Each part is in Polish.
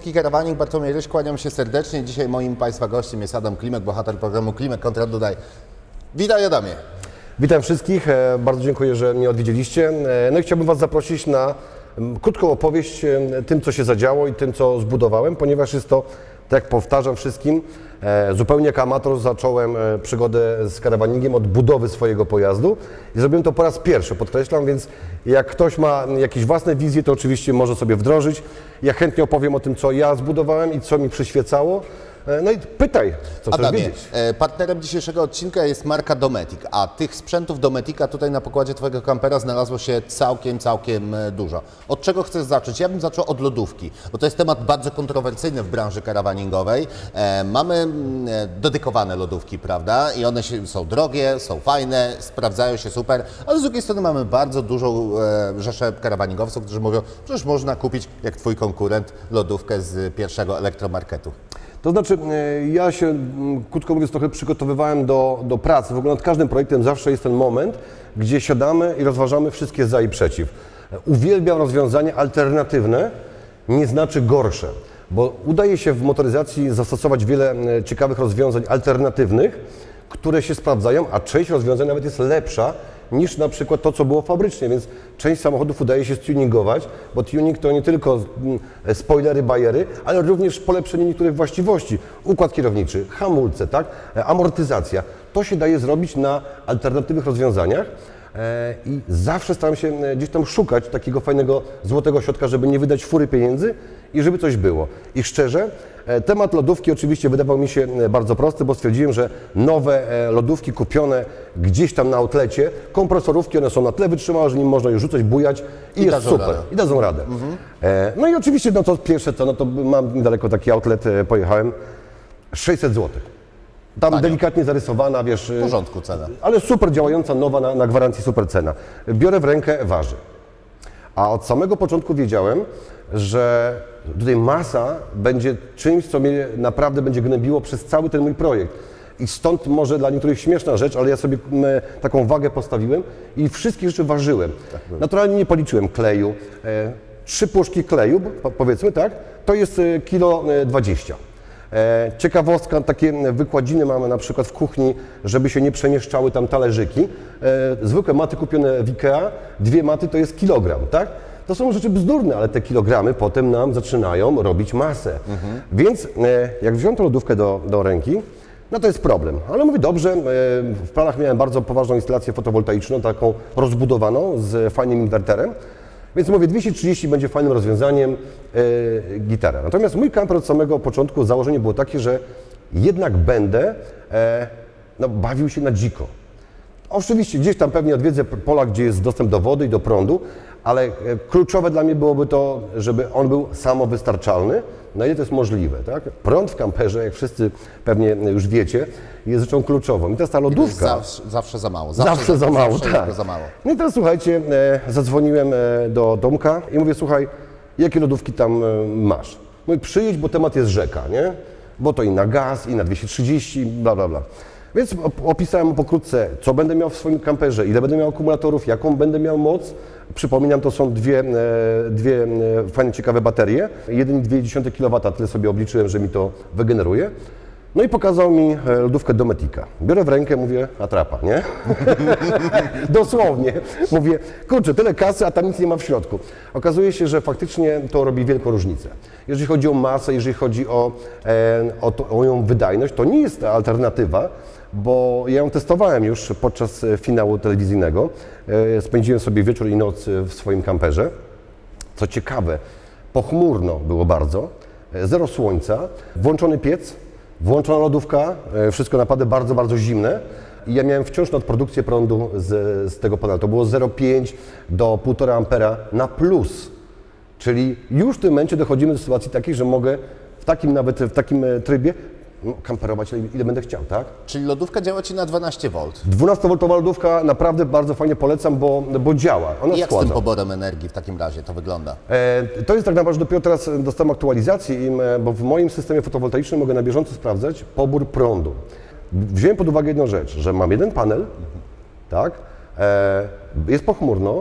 Karawanik, Bartłomiej Ryś, kłaniam się serdecznie. Dzisiaj moim Państwa gościem jest Adam Klimek, bohater programu Klimek kontra Dudaj. Witaj, Adamie. Witam wszystkich, bardzo dziękuję, że mnie odwiedziliście. No i chciałbym Was zaprosić na krótką opowieść tym, co się zadziało i tym, co zbudowałem, ponieważ jest to, tak jak powtarzam wszystkim, zupełnie jak amator zacząłem przygodę z karawaningiem od budowy swojego pojazdu i zrobiłem to po raz pierwszy, podkreślam, więc jak ktoś ma jakieś własne wizje, to oczywiście może sobie wdrożyć. Ja chętnie opowiem o tym, co ja zbudowałem i co mi przyświecało. No i pytaj, co chcesz wiedzieć. Partnerem dzisiejszego odcinka jest marka Dometic, a tych sprzętów Dometica tutaj na pokładzie Twojego kampera znalazło się całkiem dużo. Od czego chcesz zacząć? Ja bym zaczął od lodówki, bo to jest temat bardzo kontrowersyjny w branży karawaningowej. Mamy dedykowane lodówki, prawda? I one są drogie, są fajne, sprawdzają się super, ale z drugiej strony mamy bardzo dużą rzeszę karawaningowców, którzy mówią, że przecież można kupić, jak Twój konkurent, lodówkę z pierwszego elektromarketu. To znaczy, ja się, krótko mówiąc, trochę przygotowywałem do pracy. W ogóle nad każdym projektem zawsze jest ten moment, gdzie siadamy i rozważamy wszystkie za i przeciw. Uwielbiam rozwiązania alternatywne, nie znaczy gorsze, bo udaje się w motoryzacji zastosować wiele ciekawych rozwiązań alternatywnych, które się sprawdzają, a część rozwiązań nawet jest lepsza niż na przykład to, co było fabrycznie, więc część samochodów udaje się stuningować, bo tuning to nie tylko spoilery, bajery, ale również polepszenie niektórych właściwości. Układ kierowniczy, hamulce, tak? Amortyzacja. To się daje zrobić na alternatywnych rozwiązaniach i zawsze staram się gdzieś tam szukać takiego fajnego złotego środka, żeby nie wydać fury pieniędzy i żeby coś było. I szczerze, temat lodówki oczywiście wydawał mi się bardzo prosty, bo stwierdziłem, że nowe lodówki kupione gdzieś tam na outlecie, kompresorówki, one są na tyle wytrzymałe, że nim można już rzucać, bujać i jest super. Radę. I dadzą radę. No i oczywiście, no to pierwsze co, no to mam niedaleko taki outlet, pojechałem, 600 zł. Tam delikatnie zarysowana, wiesz... W porządku cena. Ale super działająca, nowa, na gwarancji super cena. Biorę w rękę, waży. A od samego początku wiedziałem, że tutaj masa będzie czymś, co mnie naprawdę będzie gnębiło przez cały ten mój projekt. I stąd może dla niektórych śmieszna rzecz, ale ja sobie taką wagę postawiłem i wszystkie rzeczy ważyłem. Naturalnie nie policzyłem kleju. 3 puszki kleju, powiedzmy tak, to jest 1,20 kg. Ciekawostka, takie wykładziny mamy na przykład w kuchni, żeby się nie przemieszczały tam talerzyki. Zwykłe maty kupione w IKEA, 2 maty to jest kilogram, tak? To są rzeczy bzdurne, ale te kilogramy potem nam zaczynają robić masę. Więc jak wziąłem tę lodówkę do ręki, no to jest problem. Ale mówię, dobrze, w planach miałem bardzo poważną instalację fotowoltaiczną, taką rozbudowaną z fajnym inwerterem. Więc mówię, 230 będzie fajnym rozwiązaniem, gitara. Natomiast mój kamper od samego początku, założenie było takie, że jednak będę bawił się na dziko. Oczywiście gdzieś tam pewnie odwiedzę pola, gdzie jest dostęp do wody i do prądu, ale kluczowe dla mnie byłoby to, żeby on był samowystarczalny, na ile to jest możliwe. Tak? Prąd w kamperze, jak wszyscy pewnie już wiecie, jest rzeczą kluczową. I teraz ta lodówka... Zawsze za mało. Zawsze za mało, tak. Za mało. No i teraz słuchajcie, zadzwoniłem do Tomka i mówię, słuchaj, jakie lodówki tam masz? Mówię, przyjedź, bo temat jest rzeka, nie? Bo to i na gaz, i na 230, bla, bla, bla. Więc opisałem mu pokrótce, co będę miał w swoim kamperze, ile będę miał akumulatorów, jaką będę miał moc. Przypominam, to są dwie fajnie ciekawe baterie. 1,2 kW, tyle sobie obliczyłem, że mi to wygeneruje. No i pokazał mi lodówkę Dometica. Biorę w rękę, mówię, atrapa, nie? Dosłownie. Mówię, kurczę, tyle kasy, a tam nic nie ma w środku. Okazuje się, że faktycznie to robi wielką różnicę. Jeżeli chodzi o masę, jeżeli chodzi o ją wydajność, to nie jest alternatywa, bo ja ją testowałem już podczas finału telewizyjnego. Spędziłem sobie wieczór i noc w swoim kamperze. Co ciekawe, pochmurno było bardzo, zero słońca, włączony piec, włączona lodówka, wszystko naprawdę bardzo, bardzo zimne i ja miałem wciąż nadprodukcję prądu z tego panelu. To było 0,5 do 1,5 ampera na plus, czyli już w tym momencie dochodzimy do sytuacji takiej, że mogę w takim trybie kamperować ile będę chciał, tak? Czyli lodówka działa Ci na 12 V. 12-woltowa lodówka, naprawdę bardzo fajnie polecam, bo działa. Ona I jak składza. z tym poborem energii w takim razie to wygląda? To jest tak naprawdę, że dopiero teraz dostałem aktualizację, bo w moim systemie fotowoltaicznym mogę na bieżąco sprawdzać pobór prądu. Wziąłem pod uwagę jedną rzecz, że mam jeden panel, tak? Jest pochmurno,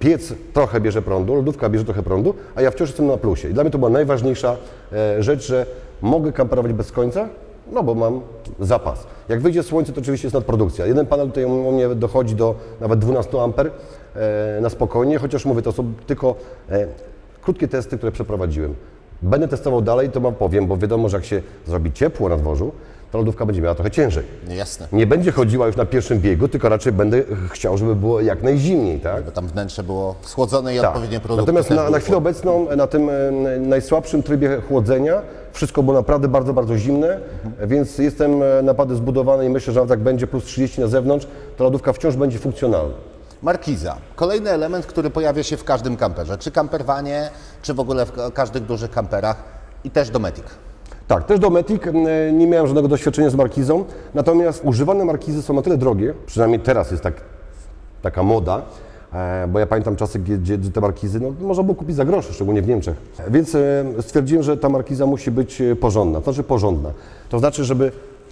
piec trochę bierze prądu, lodówka bierze trochę prądu, a ja wciąż jestem na plusie. I dla mnie to była najważniejsza rzecz, że mogę kamperować bez końca, no bo mam zapas. Jak wyjdzie słońce, to oczywiście jest nadprodukcja. Jeden panel tutaj u mnie dochodzi do nawet 12 amper na spokojnie, chociaż mówię, to są tylko krótkie testy, które przeprowadziłem. Będę testował dalej, to wam powiem, bo wiadomo, że jak się zrobi ciepło na dworzu, to lodówka będzie miała trochę ciężej. Jasne. Nie będzie chodziła już na pierwszym biegu, tylko raczej będę chciał, żeby było jak najzimniej, tak? Bo tam wnętrze było schłodzone i Tak. odpowiednie produkty. Natomiast na chwilę obecną, na tym najsłabszym trybie chłodzenia, wszystko było naprawdę bardzo, bardzo zimne, więc jestem naprawdę zbudowany i myślę, że nawet jak będzie plus 30 na zewnątrz, to lodówka wciąż będzie funkcjonalna. Markiza. Kolejny element, który pojawia się w każdym kamperze. Czy campervanie, czy w ogóle w każdych dużych kamperach i też Dometic. Tak, też Dometic, nie miałem żadnego doświadczenia z markizą, natomiast używane markizy są na tyle drogie, przynajmniej teraz jest taka moda, bo ja pamiętam czasy, gdzie te markizy można było kupić za grosze, szczególnie w Niemczech. Więc stwierdziłem, że ta markiza musi być porządna, to znaczy porządna. To znaczy, żeby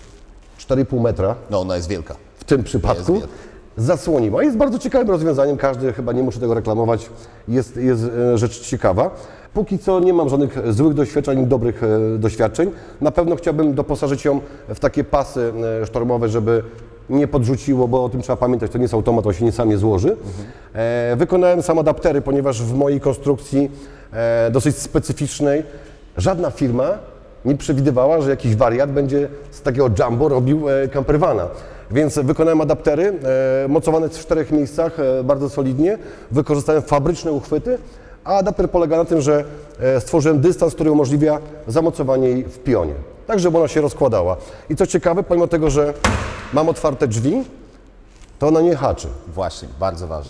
4,5 metra, No ona jest wielka. w tym przypadku, zasłoniła. Jest bardzo ciekawym rozwiązaniem, każdy, chyba nie muszę tego reklamować, jest rzecz ciekawa. Póki co nie mam żadnych złych doświadczeń, ani dobrych doświadczeń. Na pewno chciałbym doposażyć ją w takie pasy sztormowe, żeby nie podrzuciło, bo o tym trzeba pamiętać, to nie jest automat, on się sam nie złoży. Wykonałem sam adaptery, ponieważ w mojej konstrukcji dosyć specyficznej żadna firma nie przewidywała, że jakiś wariat będzie z takiego jumbo robił campervana. Więc wykonałem adaptery, mocowane w 4 miejscach, bardzo solidnie. Wykorzystałem fabryczne uchwyty, a adapter polega na tym, że stworzyłem dystans, który umożliwia zamocowanie jej w pionie, tak żeby ona się rozkładała. I co ciekawe, pomimo tego, że mam otwarte drzwi, to ona nie haczy. Właśnie, bardzo ważne.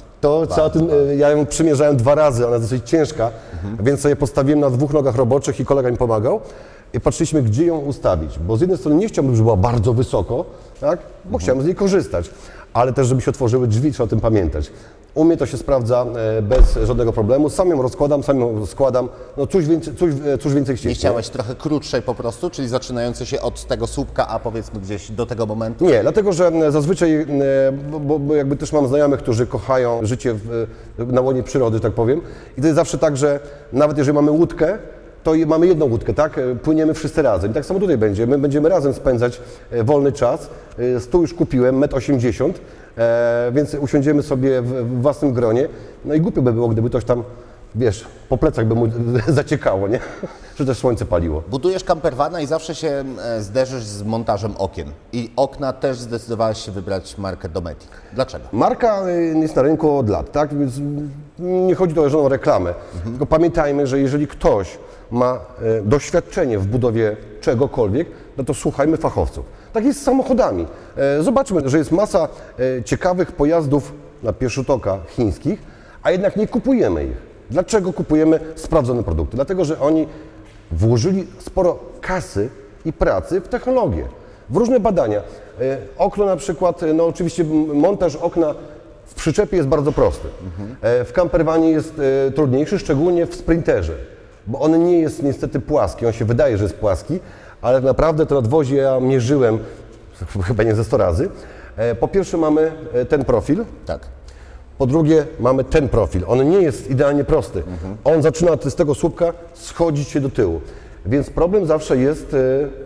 Ja ją przymierzałem 2 razy, ona jest dosyć ciężka, więc sobie postawiłem na 2 nogach roboczych i kolega mi pomagał. I patrzyliśmy, gdzie ją ustawić, bo z jednej strony nie chciałbym, żeby była bardzo wysoko, tak? Bo chciałem z niej korzystać, ale też, żeby się otworzyły drzwi, trzeba o tym pamiętać. U mnie to się sprawdza bez żadnego problemu, sam ją rozkładam, sam ją składam, no cóż więcej chcieć. Nie chciałeś trochę krótszej po prostu, czyli zaczynający się od tego słupka, a powiedzmy gdzieś do tego momentu? Nie, dlatego że zazwyczaj, bo jakby też mam znajomych, którzy kochają życie na łonie przyrody, tak powiem, i to jest zawsze tak, że nawet jeżeli mamy łódkę, to mamy jedną łódkę, tak? Płyniemy wszyscy razem. I tak samo tutaj będzie. My będziemy razem spędzać wolny czas. Stół już kupiłem, 1,80 m, więc usiądziemy sobie w własnym gronie. No i głupio by było, gdyby ktoś tam, wiesz, po plecach by mu zaciekało, nie? Że też słońce paliło. Budujesz campervana i zawsze się zderzysz z montażem okien. I okna też zdecydowałeś się wybrać markę Dometic. Dlaczego? Marka jest na rynku od lat, tak? Więc nie chodzi tu o żadną reklamę. Tylko pamiętajmy, że jeżeli ktoś ma doświadczenie w budowie czegokolwiek, no to słuchajmy fachowców. Tak jest z samochodami. Zobaczmy, że jest masa ciekawych pojazdów na pierwszy rzut oka chińskich, a jednak nie kupujemy ich. Dlaczego kupujemy sprawdzone produkty? Dlatego, że oni włożyli sporo kasy i pracy w technologię, w różne badania. Okno na przykład, no oczywiście montaż okna w przyczepie jest bardzo prosty. W campervanie jest trudniejszy, szczególnie w Sprinterze, bo on nie jest niestety płaski, on się wydaje, że jest płaski, ale tak naprawdę to nadwozie ja mierzyłem chyba nie ze 100 razy. Po pierwsze mamy ten profil. Tak. Po drugie mamy ten profil. On nie jest idealnie prosty. On zaczyna z tego słupka schodzić się do tyłu. Więc problem zawsze jest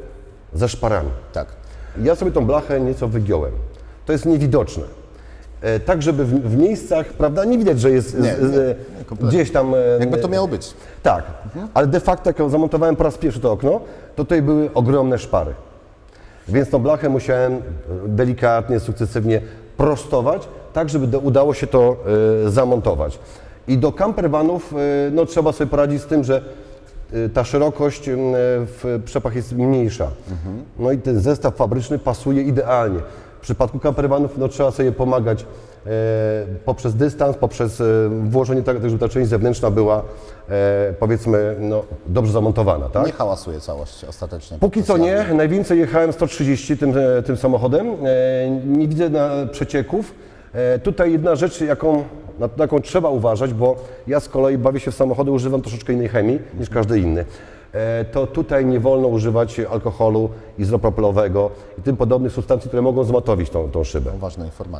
ze szparami. Tak. Ja sobie tą blachę nieco wygiąłem. To jest niewidoczne. Tak, żeby w miejscach, prawda, nie widać, że jest gdzieś tam... Jakby to miało być. Tak, ale de facto jak ją zamontowałem po raz pierwszy to okno, to tutaj były ogromne szpary. Więc tą blachę musiałem delikatnie, sukcesywnie prostować, tak żeby udało się to zamontować. I do campervanów no, trzeba sobie poradzić z tym, że ta szerokość w przepach jest mniejsza. No i ten zestaw fabryczny pasuje idealnie. W przypadku campervanów no, trzeba sobie pomagać poprzez dystans, poprzez włożenie tak, żeby ta część zewnętrzna była powiedzmy no, dobrze zamontowana. Tak? Nie hałasuje całość ostatecznie. Póki co nie. Najwięcej jechałem 130 tym samochodem. Nie widzę przecieków. Tutaj jedna rzecz, na jaką trzeba uważać, bo ja z kolei bawię się w samochody, używam troszeczkę innej chemii niż każdy inny. To tutaj nie wolno używać alkoholu izopropylowego i tym podobnych substancji, które mogą zmatowić tą szybę. Ważna informacja.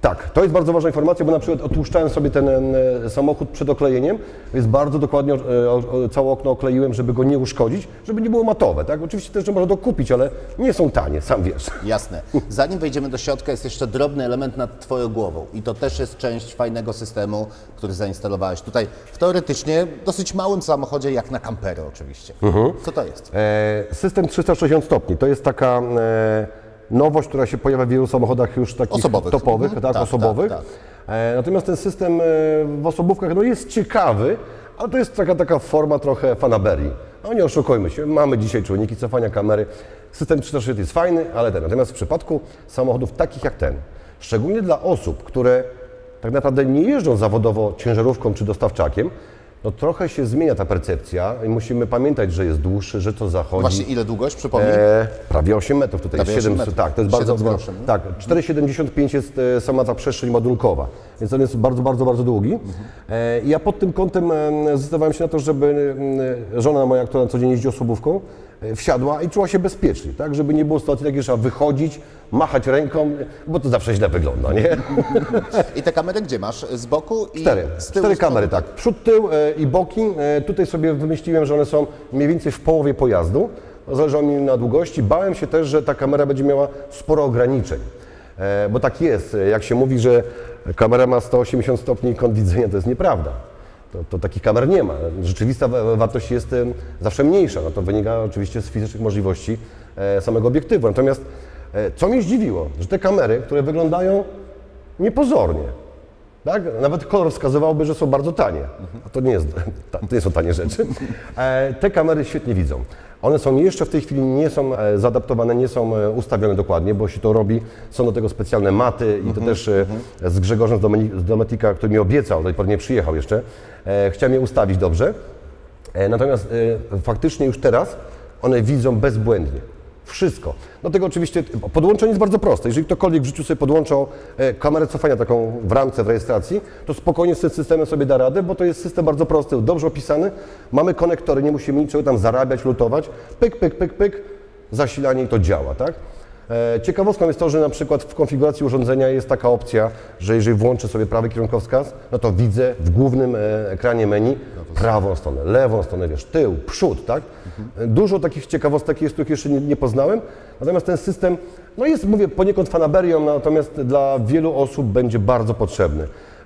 Tak, to jest bardzo ważna informacja, bo na przykład otłuszczałem sobie ten samochód przed oklejeniem, więc bardzo dokładnie całe okno okleiłem, żeby go nie uszkodzić, żeby nie było matowe, tak? Oczywiście też można to kupić, ale nie są tanie, sam wiesz. Jasne. Zanim wejdziemy do środka, jest jeszcze drobny element nad Twoją głową i to też jest część fajnego systemu, który zainstalowałeś tutaj w teoretycznie dosyć małym samochodzie, jak na kampery oczywiście. Co to jest? System 360 stopni, to jest taka nowość, która się pojawia w wielu samochodach już takich Osobowych. topowych, tak, Tak, osobowych. tak. Natomiast ten system w osobówkach no jest ciekawy, ale to jest taka forma trochę fanaberii. No nie oszukujmy się, mamy dzisiaj czujniki cofania kamery. System 360 jest fajny, ale natomiast w przypadku samochodów takich jak ten, szczególnie dla osób, które tak naprawdę nie jeżdżą zawodowo ciężarówką czy dostawczakiem, no trochę się zmienia ta percepcja i musimy pamiętać, że jest dłuższy, że to zachodzi. Właśnie ile długość, przypomnij? Prawie 8 metrów tutaj, Prawie 7 8 metrów. tak, to jest 7 bardzo, z groszem. tak, 4,75 jest sama ta przestrzeń modulkowa, więc on jest bardzo długi. I ja pod tym kątem zdecydowałem się na to, żeby żona moja, która na co dzień jeździ osobówką, wsiadła i czuła się bezpiecznie, tak, żeby nie było sytuacji takiej, że trzeba wychodzić, machać ręką, bo to zawsze źle wygląda, nie? I te kamery gdzie masz? Z boku i z tyłu? Cztery kamery, tak. Przód, tył i boki. Tutaj sobie wymyśliłem, że one są mniej więcej w połowie pojazdu. Zależało mi na długości. Bałem się też, że ta kamera będzie miała sporo ograniczeń. Bo tak jest. Jak się mówi, że kamera ma 180 stopni kąt widzenia, to jest nieprawda. To takich kamer nie ma. Rzeczywista wartość jest zawsze mniejsza. No to wynika oczywiście z fizycznych możliwości samego obiektywu. Natomiast co mnie zdziwiło, że te kamery, które wyglądają niepozornie, tak? Nawet kolor wskazywałby, że są bardzo tanie, a to nie są tanie rzeczy. Te kamery świetnie widzą. One są jeszcze w tej chwili nie są zaadaptowane, nie są ustawione dokładnie, bo się to robi, są do tego specjalne maty i to też z Grzegorzem z Dometica, który mi obiecał, do tej pory nie przyjechał jeszcze, chciałem je ustawić dobrze. Natomiast faktycznie już teraz one widzą bezbłędnie. Wszystko. Dlatego oczywiście podłączenie jest bardzo proste. Jeżeli ktokolwiek w życiu sobie podłączał kamerę cofania taką w ramce w rejestracji, to spokojnie z tym systemem sobie da radę, bo to jest system bardzo prosty, dobrze opisany. Mamy konektory, nie musimy niczego tam zarabiać, lutować. Pyk, pyk, pyk, pyk, zasilanie i to działa, tak? Ciekawostką jest to, że na przykład w konfiguracji urządzenia jest taka opcja, że jeżeli włączę sobie prawy kierunkowskaz, no to widzę w głównym ekranie menu prawą stronę, lewą stronę, wiesz, tył, przód, tak? Dużo takich ciekawostek jest, których jeszcze nie poznałem, natomiast ten system, no jest, mówię, poniekąd fanaberią, natomiast dla wielu osób będzie bardzo potrzebny.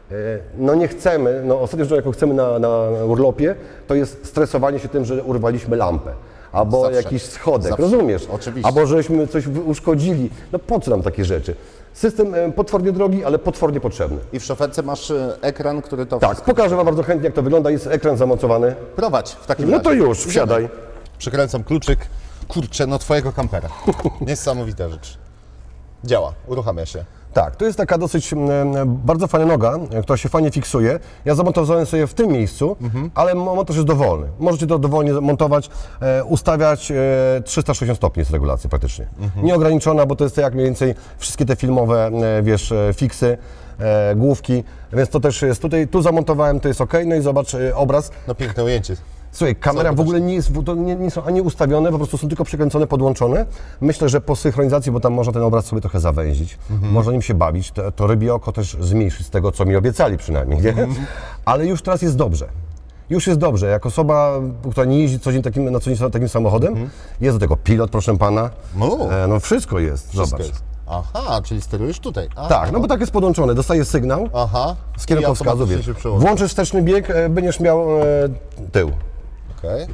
No nie chcemy, no ostatnio rzeczą, jaką chcemy na urlopie, to jest stresowanie się tym, że urwaliśmy lampę. Albo Zawsze. jakiś schodek, Zawsze. rozumiesz? Oczywiście. Albo żeśmy coś uszkodzili. No po co nam takie rzeczy? System potwornie drogi, ale potwornie potrzebny. I w szoferce masz ekran, który to Tak, wszystko... pokażę Wam bardzo chętnie, jak to wygląda. Jest ekran zamocowany. Prowadź w takim No razie. to już, Idziemy. wsiadaj. Przykręcam kluczyk. Kurczę, no twojego kampera. Niesamowita rzecz. Działa, uruchamia się. Tak, to jest taka dosyć bardzo fajna noga, która się fajnie fiksuje. Ja zamontowałem sobie w tym miejscu, ale montaż jest dowolny. Możecie to dowolnie montować, ustawiać 360 stopni jest regulacja praktycznie. Nieograniczona, bo to jest jak mniej więcej wszystkie te filmowe, wiesz, fiksy, główki, więc to też jest tutaj. Tu zamontowałem, to jest ok. No i zobacz obraz. No piękne ujęcie. Słuchaj, kamera w ogóle nie jest, to nie są ani ustawione, po prostu są tylko przykręcone, podłączone. Myślę, że po synchronizacji, bo tam można ten obraz sobie trochę zawęzić, można nim się bawić, to rybie oko też zmniejszyć z tego, co mi obiecali przynajmniej, nie? Ale już teraz jest dobrze. Już jest dobrze. Jak osoba, która nie jeździ na co dzień takim samochodem, jest do tego pilot, proszę pana. No wszystko jest, Wszystko zobacz. jest. Aha, czyli sterujesz tutaj. Aha. Tak, no bo tak jest podłączone, dostaje sygnał Aha. z kierunkowskazu, automatycznie wiesz. się przełącza. Włączysz wsteczny bieg, będziesz miał tył. Okej.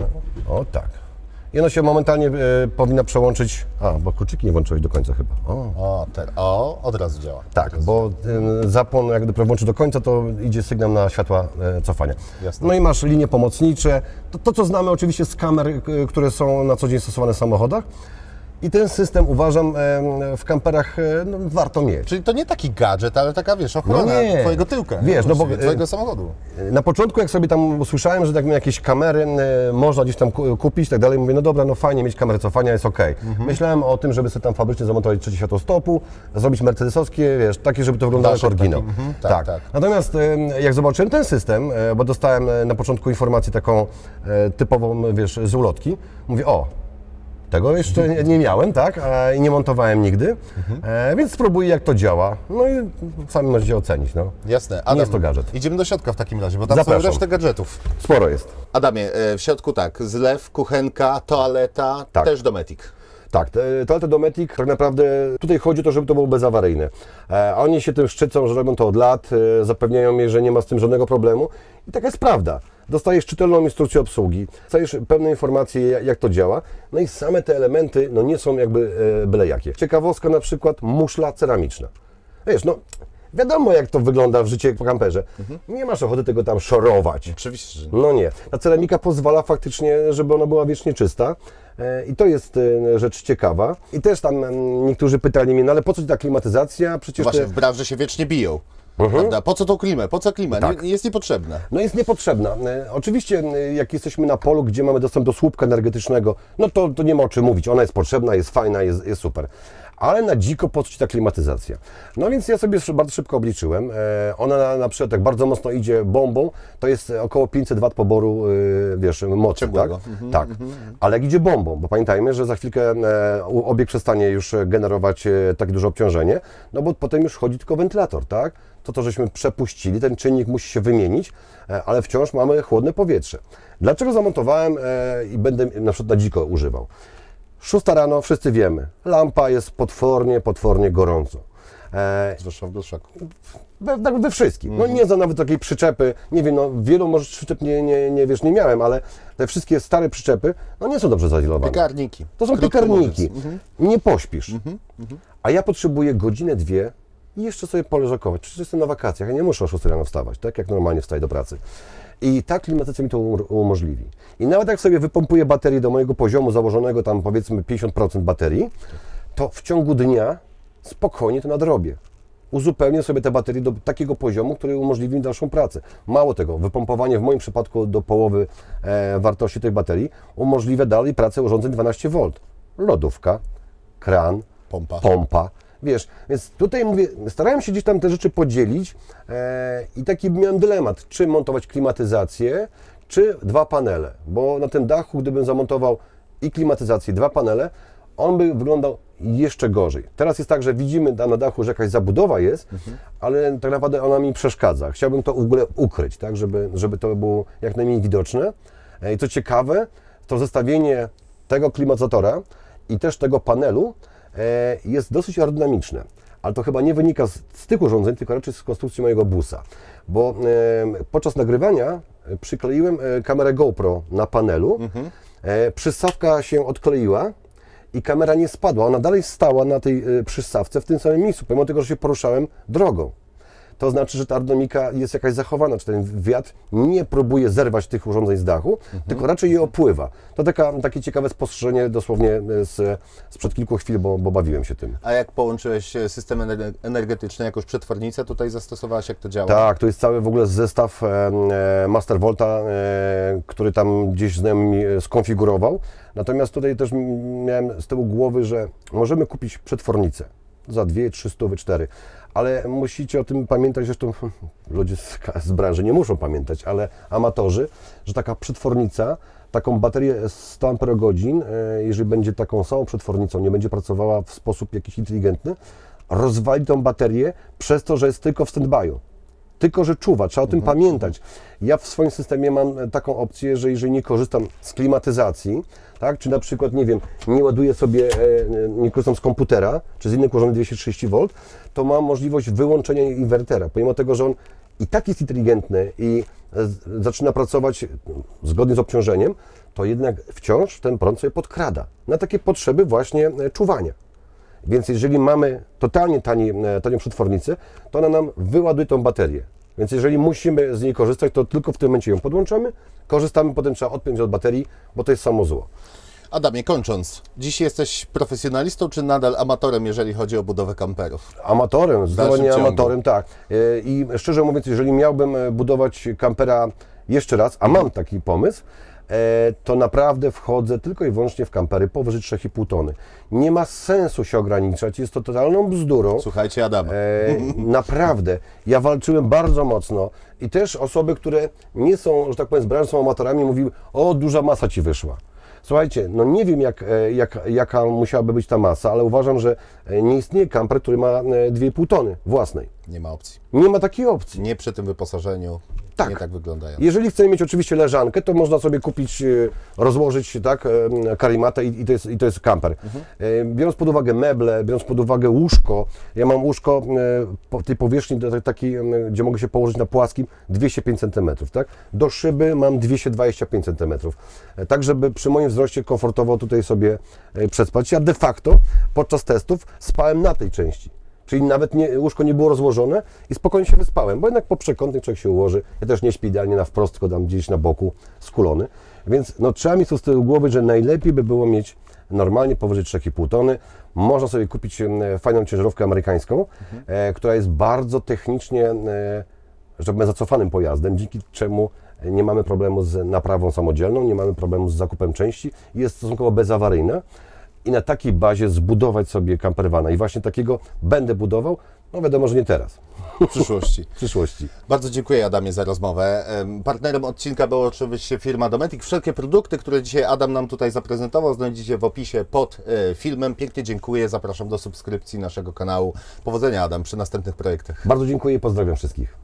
O tak. I ona się momentalnie powinna przełączyć. Bo kluczyki nie włączyłeś do końca chyba. Od razu działa. Tak, bo zapłon jak gdyby włączy do końca, to idzie sygnał na światła cofania. Jasne. No i masz linie pomocnicze. To, co znamy oczywiście z kamer, które są na co dzień stosowane w samochodach. I ten system uważam w kamperach warto mieć. Czyli to nie taki gadżet, ale taka, wiesz, ochrona twojego tyłka. Wiesz, no bo twojego samochodu. Na początku, jak sobie tam usłyszałem, że tak jakieś kamery można gdzieś tam kupić i tak dalej, mówię, no dobra, no fajnie mieć kamerę cofania, jest ok. Myślałem o tym, żeby sobie tam fabrycznie zamontować trzecie światło stopu, zrobić mercedesowskie, wiesz, takie, żeby to wyglądało jak oryginał. Tak. Natomiast jak zobaczyłem ten system, bo dostałem na początku informację taką typową, wiesz, z ulotki, mówię, Tego jeszcze nie miałem, tak? I nie montowałem nigdy, więc spróbuję, jak to działa. No i sami możecie ocenić. No. Jasne. Nie jest to gadżet. Idziemy do środka w takim razie, bo tam Zapraszam. są resztę gadżetów. Sporo jest. Adamie, w środku tak, zlew, kuchenka, toaleta, Tak. też Dometic. Tak, toaleta Dometic, tak naprawdę tutaj chodzi o to, żeby to było bezawaryjne. Oni się tym szczycą, że robią to od lat, zapewniają mnie, że nie ma z tym żadnego problemu i taka jest prawda. Dostajesz czytelną instrukcję obsługi, dostajesz pełne informacje, jak to działa, no i same te elementy no nie są jakby byle jakie. Ciekawostka na przykład muszla ceramiczna. Wiesz, no wiadomo jak to wygląda w życiu po kamperze. Nie masz ochoty tego tam szorować. Oczywiście, że nie. No nie. Ta ceramika pozwala faktycznie, żeby ona była wiecznie czysta. I to jest rzecz ciekawa. I też tam niektórzy pytali mnie, no ale po co ci ta klimatyzacja? Przecież Właśnie te... w branży się wiecznie biją. Prawda? Po co tą klimę? Po co klima? Tak. Nie, jest niepotrzebna. No jest niepotrzebna. Oczywiście jak jesteśmy na polu, gdzie mamy dostęp do słupka energetycznego, no to nie ma o czym mówić. Ona jest potrzebna, jest fajna, jest super. Ale na dziko po co ci ta klimatyzacja? No więc ja sobie bardzo szybko obliczyłem. Ona na przykład jak bardzo mocno idzie bombą, to jest około 500 W poboru, wiesz, mocy. Ciepłego. Tak? Tak. Ale jak idzie bombą, bo pamiętajmy, że za chwilkę obiekt przestanie już generować tak duże obciążenie, no bo potem już chodzi tylko wentylator, tak? To żeśmy przepuścili, ten czynnik musi się wymienić, ale wciąż mamy chłodne powietrze. Dlaczego zamontowałem i będę na przykład na dziko używał? 6 rano, wszyscy wiemy, lampa jest potwornie gorąco. Zwłaszcza w bluszaku. We wszystkim. No nie za nawet takiej przyczepy, nie wiem, no wielu może przyczep nie miałem, ale te wszystkie stare przyczepy, no nie są dobrze zaizolowane. Piekarniki. To są Krótko piekarniki. mówiąc. Nie pośpisz. A ja potrzebuję godzinę, dwie i jeszcze sobie poleżakować. Przecież jestem na wakacjach, ja nie muszę o 6 rano wstawać, tak jak normalnie wstaję do pracy. I ta klimatyzacja mi to umożliwi. I nawet jak sobie wypompuję baterię do mojego poziomu założonego, tam powiedzmy 50% baterii, to w ciągu dnia spokojnie to nadrobię. Uzupełnię sobie te baterie do takiego poziomu, który umożliwi mi dalszą pracę. Mało tego, wypompowanie w moim przypadku do połowy wartości tej baterii umożliwia dalej pracę urządzeń 12 V. Lodówka, kran, pompa. Wiesz, więc tutaj mówię, starałem się gdzieś tam te rzeczy podzielić i taki miałem dylemat, czy montować klimatyzację, czy 2 panele, bo na tym dachu, gdybym zamontował i klimatyzację, 2 panele, on by wyglądał jeszcze gorzej. Teraz jest tak, że widzimy tam na dachu, że jakaś zabudowa jest, ale tak naprawdę ona mi przeszkadza. Chciałbym to w ogóle ukryć, tak, żeby to było jak najmniej widoczne. I co ciekawe, to zestawienie tego klimatyzatora i też tego panelu jest dosyć aerodynamiczne, ale to chyba nie wynika z tych urządzeń, tylko raczej z konstrukcji mojego busa, bo podczas nagrywania przykleiłem kamerę GoPro na panelu, przyssawka się odkleiła i kamera nie spadła, ona dalej stała na tej przyssawce w tym samym miejscu, pomimo tego, że się poruszałem drogą. To znaczy, że ta aerodynamika jest jakaś zachowana, czy ten wiatr nie próbuje zerwać tych urządzeń z dachu, tylko raczej je opływa. To takie ciekawe spostrzeżenie dosłownie sprzed kilku chwil, bo bawiłem się tym. A jak połączyłeś system energetyczny, jakąś przetwornicę tutaj zastosowałaś, jak to działa? Tak, to jest cały w ogóle zestaw Master Volta, który tam gdzieś znajomy mi skonfigurował. Natomiast tutaj też miałem z tyłu głowy, że możemy kupić przetwornicę za 2, 300, 4, ale musicie o tym pamiętać, zresztą ludzie z branży nie muszą pamiętać, ale amatorzy, że taka przetwornica, taką baterię 100 Ah, jeżeli będzie taką samą przetwornicą, nie będzie pracowała w sposób jakiś inteligentny, rozwali tą baterię przez to, że jest tylko w stand-by'u. Tylko, że czuwa, trzeba o tym pamiętać. Ja w swoim systemie mam taką opcję, że jeżeli nie korzystam z klimatyzacji, tak, czy na przykład, nie wiem, nie ładuję sobie, nie korzystam z komputera, czy z innych urządzeń 230 V, to mam możliwość wyłączenia inwertera, pomimo tego, że on i tak jest inteligentny i zaczyna pracować zgodnie z obciążeniem, to jednak wciąż ten prąd sobie podkrada na takie potrzeby właśnie czuwania. Więc jeżeli mamy totalnie tanią przetwornicę, to ona nam wyładuje tą baterię. Więc jeżeli musimy z niej korzystać, to tylko w tym momencie ją podłączamy, korzystamy, potem trzeba odpiąć od baterii, bo to jest samo zło. Adamie, kończąc, dziś jesteś profesjonalistą czy nadal amatorem, jeżeli chodzi o budowę kamperów? Amatorem, zdecydowanie amatorem, tak. I szczerze mówiąc, jeżeli miałbym budować kampera jeszcze raz, a mam taki pomysł, to naprawdę wchodzę tylko i wyłącznie w kampery powyżej 3,5 tony. Nie ma sensu się ograniczać, jest to totalną bzdurą. Słuchajcie Adama. Naprawdę, ja walczyłem bardzo mocno i też osoby, które nie są, że tak powiem, z branży, są amatorami, mówiły, o, duża masa Ci wyszła. Słuchajcie, no nie wiem jaka musiałaby być ta masa, ale uważam, że nie istnieje kamper, który ma 2,5 tony własnej. Nie ma opcji. Nie ma takiej opcji. Nie przy tym wyposażeniu. Tak. Nie tak wyglądają. Jeżeli chcemy mieć oczywiście leżankę, to można sobie kupić, rozłożyć tak, karimatę i to jest kamper. Biorąc pod uwagę meble, biorąc pod uwagę łóżko, ja mam łóżko po tej powierzchni takiej, gdzie mogę się położyć na płaskim, 205 cm. Tak? Do szyby mam 225 cm. Tak, żeby przy moim wzroście komfortowo tutaj sobie przespać. Ja de facto podczas testów spałem na tej części. Czyli nawet łóżko nie było rozłożone i spokojnie się wyspałem, bo jednak po przekątnych człowiek się ułoży. Ja też nie śpię idealnie na wprost, tylko tam gdzieś na boku, skulony. Więc no, trzeba mieć z tyłu głowy, że najlepiej by było mieć normalnie powyżej 3,5 tony. Można sobie kupić fajną ciężarówkę amerykańską, która jest bardzo technicznie, że tak powiem, zacofanym pojazdem, dzięki czemu nie mamy problemu z naprawą samodzielną, nie mamy problemu z zakupem części i jest stosunkowo bezawaryjna. I na takiej bazie zbudować sobie campervana. I właśnie takiego będę budował, no wiadomo, że nie teraz. W przyszłości. W przyszłości. Bardzo dziękuję, Adamie, za rozmowę. Partnerem odcinka była oczywiście firma Dometic. Wszelkie produkty, które dzisiaj Adam nam tutaj zaprezentował, znajdziecie w opisie pod filmem. Pięknie dziękuję, zapraszam do subskrypcji naszego kanału. Powodzenia, Adam, przy następnych projektach. Bardzo dziękuję i pozdrawiam wszystkich.